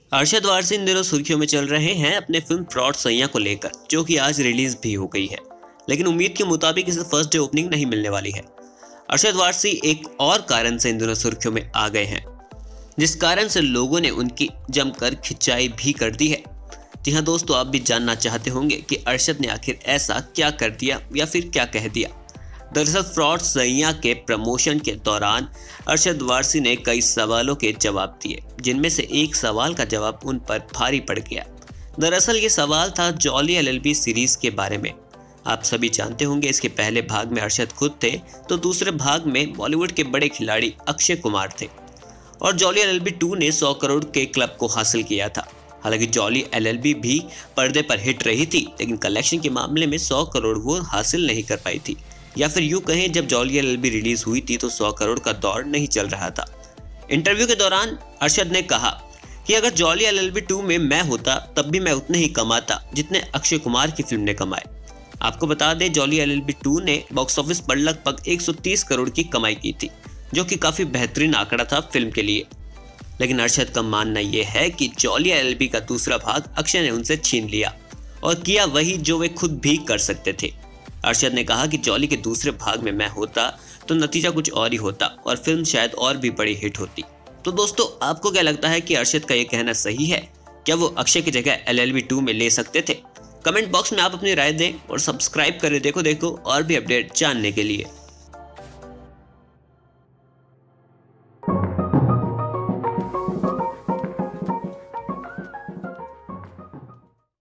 अरशद वारसी इन दिनों सुर्खियों में चल रहे हैं अपने फिल्म फ्रॉड सैयां को लेकर, जो कि आज रिलीज भी हो गई है, लेकिन उम्मीद के मुताबिक इसे फर्स्ट डे ओपनिंग नहीं मिलने वाली है। अरशद वारसी एक और कारण से इन दिनों सुर्खियों में आ गए हैं, जिस कारण से लोगों ने उनकी जमकर खिंचाई भी कर दी है। जी हाँ दोस्तों, आप भी जानना चाहते होंगे कि अरशद ने आखिर ऐसा क्या कर दिया या फिर क्या कह दिया। दरअसल फ्रॉड सैयां के प्रमोशन के दौरान अरशद वारसी ने कई सवालों के जवाब दिए, जिनमें से एक सवाल का जवाब उन पर भारी पड़ गया। दरअसल ये सवाल था जॉली एलएलबी सीरीज के बारे में। आप सभी जानते होंगे इसके पहले भाग में अरशद खुद थे, तो दूसरे भाग में बॉलीवुड के बड़े खिलाड़ी अक्षय कुमार थे और जॉली एलएलबी 2 ने 100 करोड़ के क्लब को हासिल किया था। हालांकि जॉली एलएलबी भी पर्दे पर हिट रही थी, लेकिन कलेक्शन के मामले में 100 करोड़ वो हासिल नहीं कर पाई थी, या फिर यूं कहें जब जॉली एलएलबी रिलीज हुई थी तो 100 करोड़ का दौर नहीं चल रहा था। इंटरव्यू के दौरान अरशद ने कहा कि अगर जॉली एलएलबी 2 में मैं होता तब भी मैं उतने ही कमाता जितने अक्षय कुमार की फिल्म ने कमाए। आपको बता दें, जॉली एलएलबी 2 ने बॉक्स ऑफिस पर लगभग 130 करोड़ की कमाई की थी, जो कि काफी बेहतरीन आंकड़ा था फिल्म के लिए। लेकिन अरशद का मानना यह है कि जॉली एलएलबी का दूसरा भाग अक्षय ने उनसे छीन लिया और किया वही जो वे खुद भी कर सकते थे। अरशद ने कहा कि जॉली के दूसरे भाग में मैं होता तो नतीजा कुछ और ही होता और फिल्म शायद और भी बड़ी हिट होती। तो दोस्तों, आपको क्या लगता है कि अरशद का ये कहना सही है? क्या वो अक्षय की जगह एलएलबी 2 में ले सकते थे? कमेंट बॉक्स में आप अपनी राय दें और सब्सक्राइब करें देखो और भी अपडेट जानने के लिए।